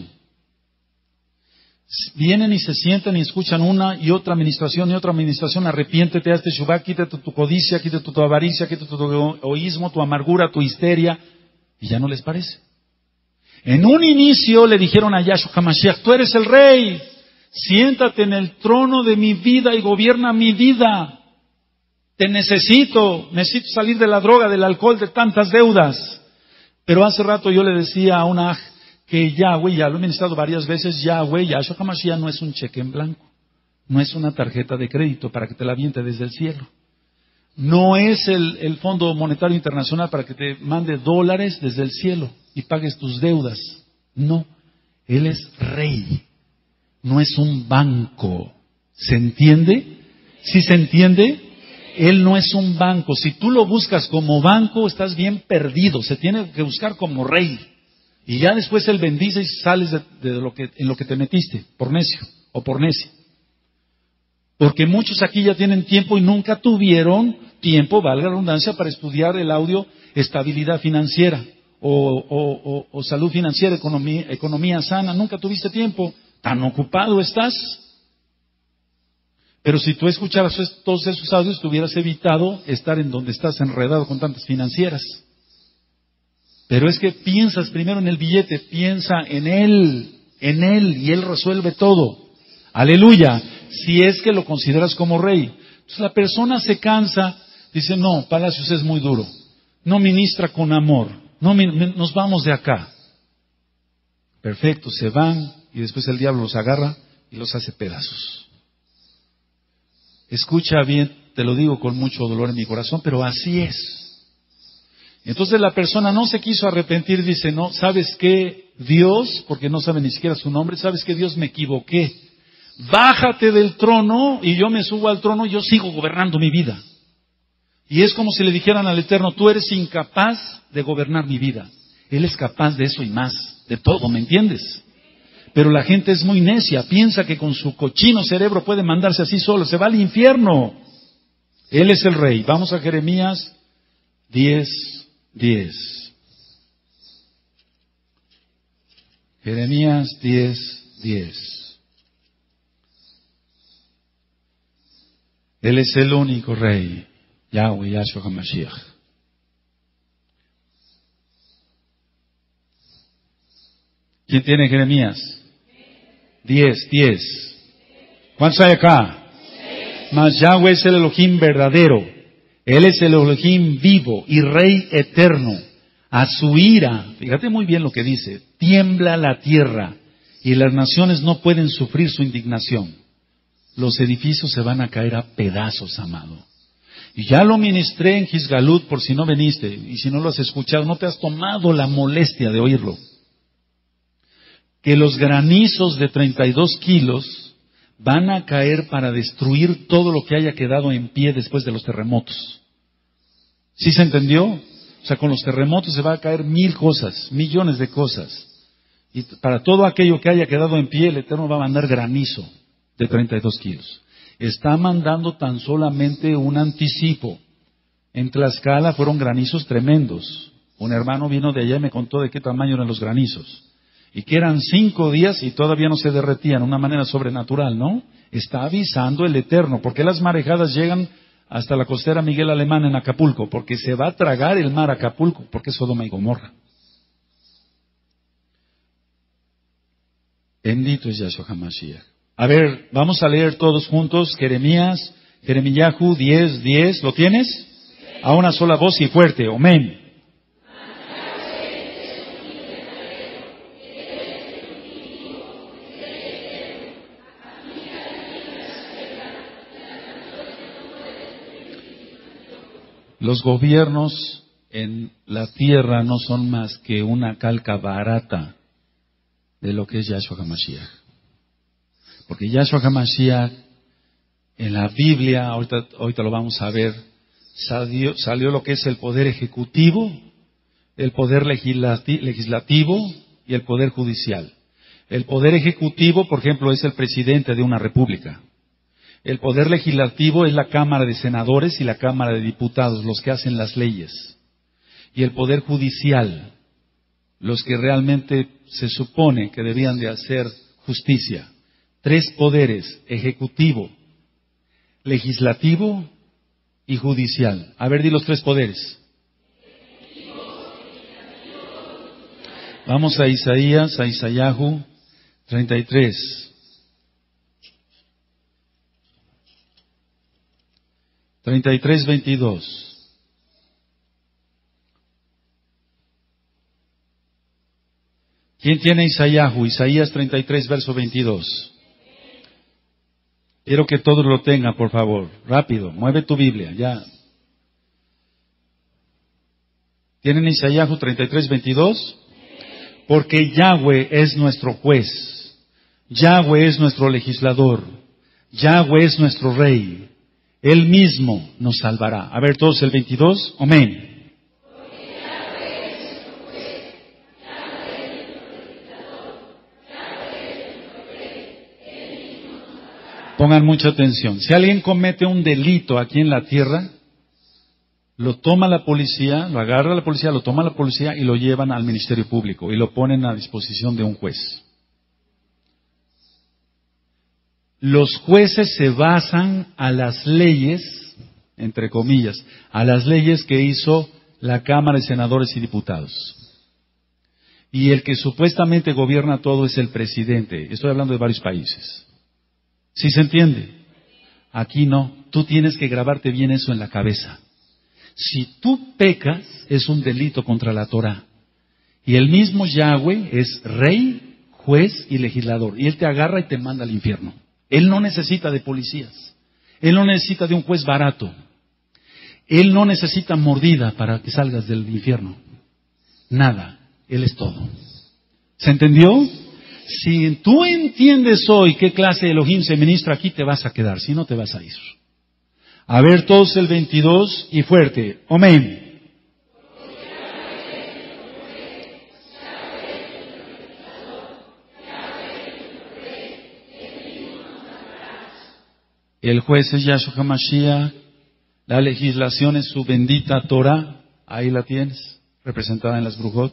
Vienen y se sientan y escuchan una y otra administración, arrepiéntete, hazte shuvá, quítate tu codicia, quítate tu avaricia, quítate tu egoísmo, tu amargura, tu histeria, y ya no les parece. En un inicio le dijeron a Yahshua HaMashiach, tú eres el Rey, siéntate en el trono de mi vida y gobierna mi vida. Te necesito salir de la droga, del alcohol, de tantas deudas. Pero hace rato yo le decía a una que Yahweh, ya lo he ministrado varias veces, Yahshua HaMashiach no es un cheque en blanco, no es una tarjeta de crédito para que te la aviente desde el cielo. No es el Fondo Monetario Internacional para que te mande dólares desde el cielo y pagues tus deudas. No, Él es Rey, no es un banco. ¿Se entiende? ¿Sí se entiende? Él no es un banco. Si tú lo buscas como banco, estás bien perdido. Se tiene que buscar como Rey. Y ya después Él bendice y sales en lo que te metiste, por necio o por necia. Porque muchos aquí ya tienen tiempo y nunca tuvieron tiempo, valga la redundancia, para estudiar el audio estabilidad financiera o salud financiera, economía sana. Nunca tuviste tiempo, tan ocupado estás. Pero si tú escucharas todos esos audios, te hubieras evitado estar en donde estás enredado con tantas financieras. Pero es que piensas primero en el billete, piensa en Él, y Él resuelve todo. Aleluya, si es que lo consideras como Rey. Entonces la persona se cansa, dice, no, Palacios es muy duro, no ministra con amor, nos vamos de acá. Perfecto, se van y después el diablo los agarra y los hace pedazos. Escucha bien, te lo digo con mucho dolor en mi corazón, pero así es. Entonces la persona no se quiso arrepentir, dice, no, ¿sabes qué? Dios, porque no sabe ni siquiera su nombre, ¿sabes qué? Dios, me equivoqué. Bájate del trono y yo me subo al trono y yo sigo gobernando mi vida. Y es como si le dijeran al Eterno, tú eres incapaz de gobernar mi vida. Él es capaz de eso y más, de todo, ¿me entiendes? Pero la gente es muy necia, piensa que con su cochino cerebro puede mandarse así solo, se va al infierno. Él es el Rey. Vamos a Jeremías 10:10. Jeremías 10:10. Él es el único Rey, Yahweh, Yahshua HaMashiach. ¿Quién tiene Jeremías? 10. ¿Cuántos hay acá? Mas Yahweh es el Elohim verdadero. Él es el Elohim vivo y Rey eterno. A su ira, fíjate muy bien lo que dice, tiembla la tierra y las naciones no pueden sufrir su indignación. Los edificios se van a caer a pedazos, amado. Y ya lo ministré en Gisgalut por si no veniste, y si no lo has escuchado, no te has tomado la molestia de oírlo. Que los granizos de 32 kilos van a caer para destruir todo lo que haya quedado en pie después de los terremotos. ¿Sí se entendió? O sea, con los terremotos se va a caer 1000 cosas, millones de cosas. Y para todo aquello que haya quedado en pie, el Eterno va a mandar granizo de 32 kilos. Está mandando tan solamente un anticipo. En Tlaxcala fueron granizos tremendos. Un hermano vino de allá y me contó de qué tamaño eran los granizos. Y que eran 5 días y todavía no se derretían, una manera sobrenatural, ¿no? Está avisando el Eterno, porque las marejadas llegan hasta la costera Miguel Alemán en Acapulco, porque se va a tragar el mar Acapulco, porque es Sodoma y Gomorra. Bendito es Yahshua HaMashiach. A ver, vamos a leer todos juntos Jeremías, Jeremiyahu 10, ¿lo tienes? A una sola voz y fuerte, amén. Los gobiernos en la tierra no son más que una calca barata de lo que es Yahshua HaMashiach. Porque Yahshua HaMashiach en la Biblia, ahorita lo vamos a ver, salió lo que es el poder ejecutivo, el poder legislativo y el poder judicial. El poder ejecutivo, por ejemplo, es el presidente de una república. El poder legislativo es la Cámara de Senadores y la Cámara de Diputados, los que hacen las leyes. Y el poder judicial, los que realmente se supone que debían de hacer justicia. 3 poderes, ejecutivo, legislativo y judicial. A ver, di los 3 poderes. Vamos a Isayahu 33. 33:22. ¿Quién tiene Isayahu? Isaías 33, verso 22. Quiero que todos lo tengan, por favor. Rápido, mueve tu Biblia, ya. ¿Tienen Isayahu 33:22? Porque Yahweh es nuestro juez. Yahweh es nuestro legislador. Yahweh es nuestro rey. Él mismo nos salvará. A ver todos el 22. Amén. Pongan mucha atención. Si alguien comete un delito aquí en la tierra, lo toma la policía, lo agarra la policía, lo toma la policía y lo llevan al Ministerio Público y lo ponen a disposición de un juez. Los jueces se basan a las leyes, entre comillas, a las leyes que hizo la Cámara de Senadores y Diputados. Y el que supuestamente gobierna todo es el presidente. Estoy hablando de varios países. ¿Sí se entiende? Aquí no. Tú tienes que grabarte bien eso en la cabeza. Si tú pecas, es un delito contra la Torah. Y el mismo Yahweh es rey, juez y legislador. Y Él te agarra y te manda al infierno. Él no necesita de policías. Él no necesita de un juez barato. Él no necesita mordida para que salgas del infierno. Nada. Él es todo. ¿Se entendió? Si tú entiendes hoy qué clase de Elohim se ministra aquí, te vas a quedar. Si no, te vas a ir. A ver todos el 22 y fuerte. Amén. El juez es Yahshua HaMashiach. La legislación es su bendita Torah. Ahí la tienes, representada en las brujot.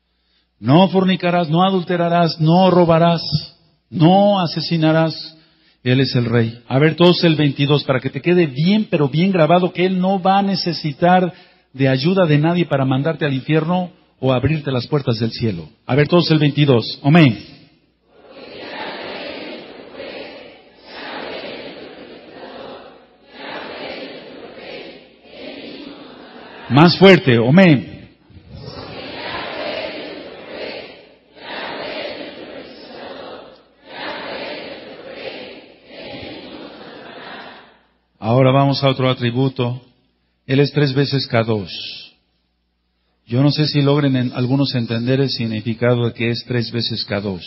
No fornicarás, no adulterarás, no robarás, no asesinarás. Él es el Rey. A ver, todos el 22, para que te quede bien, pero bien grabado, que Él no va a necesitar de ayuda de nadie para mandarte al infierno o abrirte las puertas del cielo. A ver, todos el 22. Amén. Más fuerte, amén. Ahora vamos a otro atributo. Él es 3 veces Kadosh. Yo no sé si logren algunos entender el significado de que es 3 veces Kadosh.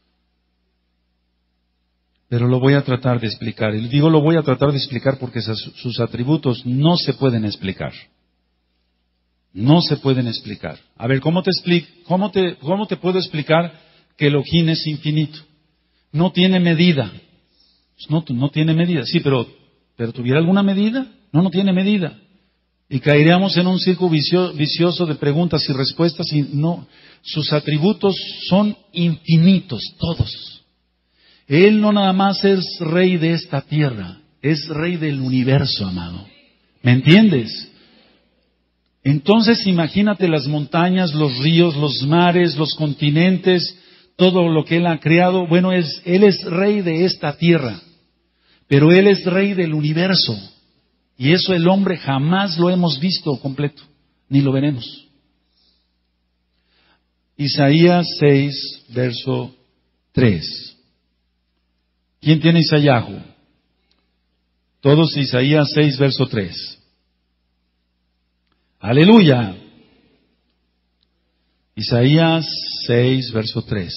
Pero lo voy a tratar de explicar. Y digo lo voy a tratar de explicar porque sus atributos no se pueden explicar. No se pueden explicar. A ver, ¿cómo te puedo explicar que Elohim es infinito? No tiene medida. No tiene medida. Sí, pero ¿tuviera alguna medida? No tiene medida. Y caeríamos en un círculo vicioso de preguntas y respuestas y no. Sus atributos son infinitos, todos. Él no nada más es rey de esta tierra, es rey del universo, amado. ¿Me entiendes? Entonces imagínate las montañas, los ríos, los mares, los continentes, todo lo que Él ha creado. Bueno, Él es rey de esta tierra, pero Él es rey del universo. Y eso el hombre jamás lo hemos visto completo, ni lo veremos. Isaías 6, verso 3. ¿Quién tiene Isaías? Todos Isaías 6, verso 3. Aleluya. Isaías 6, verso 3.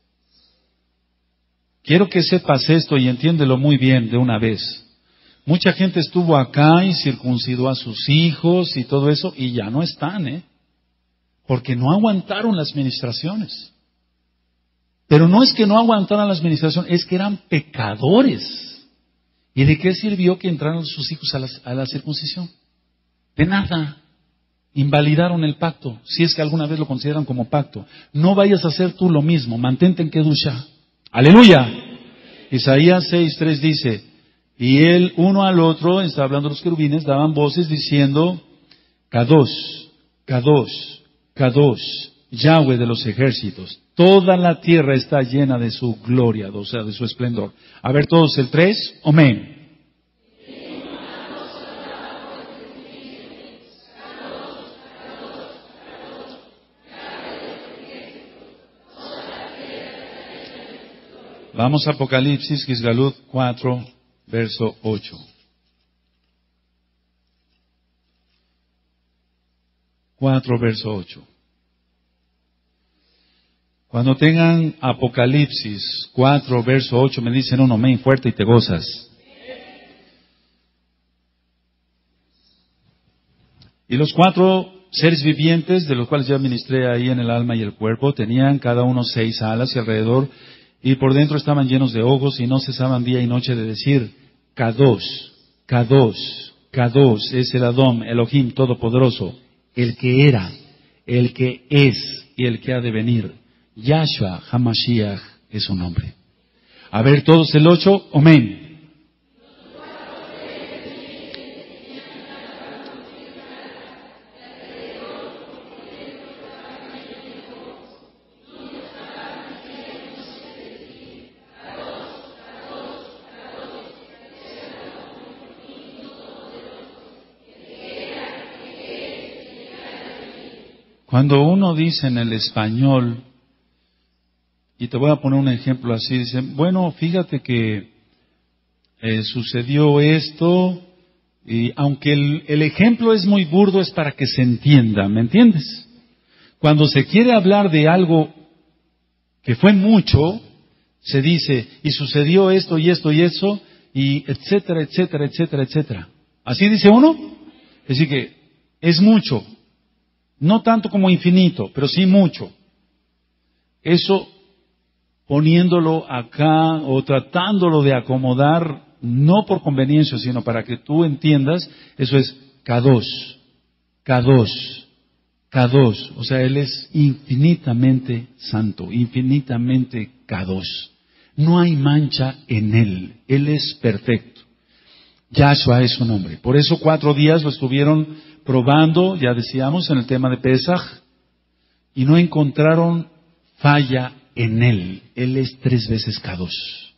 Quiero que sepas esto y entiéndelo muy bien de una vez. Mucha gente estuvo acá y circuncidó a sus hijos y todo eso y ya no están, porque no aguantaron las ministraciones. Pero no es que no aguantaran las ministraciones, es que eran pecadores. ¿Y de qué sirvió que entraran sus hijos a la circuncisión? De nada. Invalidaron el pacto, si es que alguna vez lo consideran como pacto. No vayas a hacer tú lo mismo, mantente en Kedusha. ¡Aleluya! Isaías 6:3 dice, y él uno al otro, está hablando los querubines, daban voces diciendo, Kadosh, Kadosh, Kadosh, Yahweh de los ejércitos. Toda la tierra está llena de su gloria, o sea, de su esplendor. A ver todos el 3, amén. Vamos a Apocalipsis, Gizgalut 4, verso 8. 4, verso 8. Cuando tengan Apocalipsis 4, verso 8, me dicen un amén fuerte y te gozas. Y los 4 seres vivientes, de los cuales ya ministré ahí en el alma y el cuerpo, tenían cada uno 6 alas y alrededor, y por dentro estaban llenos de ojos y no cesaban día y noche de decir, Kadosh, Kadosh, Kadosh, es el Adón, Elohim Todopoderoso, el que era, el que es y el que ha de venir. Yahshua HaMashiach es su nombre. A ver, todos el 8, amén. Cuando uno dice en el español, y te voy a poner un ejemplo así, dice, bueno, fíjate que sucedió esto, y aunque el ejemplo es muy burdo, es para que se entienda, ¿me entiendes? Cuando se quiere hablar de algo que fue mucho, se dice, y sucedió esto y esto y eso, y etcétera, etcétera, etcétera, etcétera. ¿Así dice uno? Es decir que es mucho. No tanto como infinito, pero sí mucho. Eso, poniéndolo acá o tratándolo de acomodar, no por conveniencia, sino para que tú entiendas, eso es Kadosh, Kadosh, Kadosh. O sea, Él es infinitamente santo, infinitamente Kadosh. No hay mancha en Él. Él es perfecto. Yahshua es su nombre. Por eso 4 días lo estuvieron probando, ya decíamos, en el tema de Pesaj, y no encontraron falla en Él. Él es 3 veces Kadosh.